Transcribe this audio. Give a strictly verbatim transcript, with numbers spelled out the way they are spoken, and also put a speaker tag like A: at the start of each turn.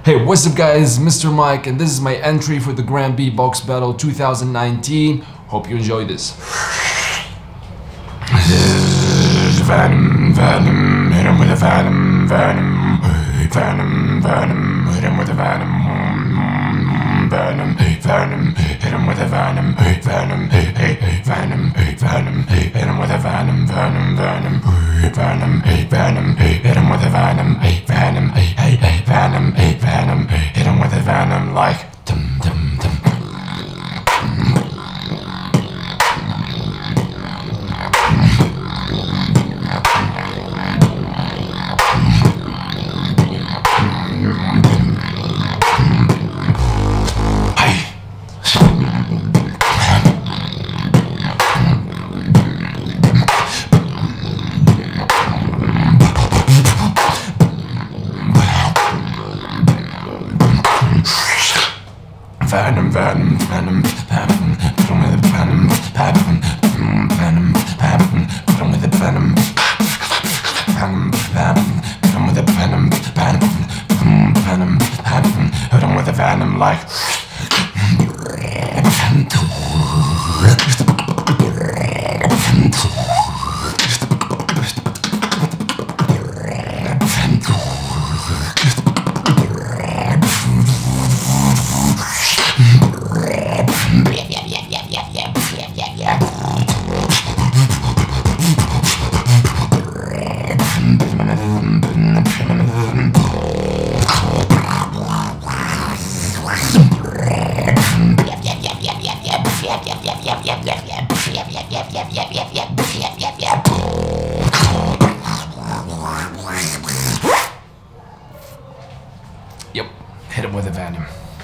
A: Hey, what's up guys, Mister Mike, and this is my entry for the Grand Beatbox Battle two thousand nineteen. Hope you enjoy this. Venom, venom, hit him with a venom, venom, venom, venom, hit him with a venom, venom, venom, hit him with a venom, venom, venom, venom, hit him with a venom, venom, venom, venom, venom, hit him with a venom, venom, venom, venom, hit him with a venom like dum dum dum. Venom, venom, venom, venom, put him with the venom, venom, venom, venom, put him with the venom, venom, venom, put him with the venom, venom, venom, venom, put him with the venom like. Yep, hit him with a venom.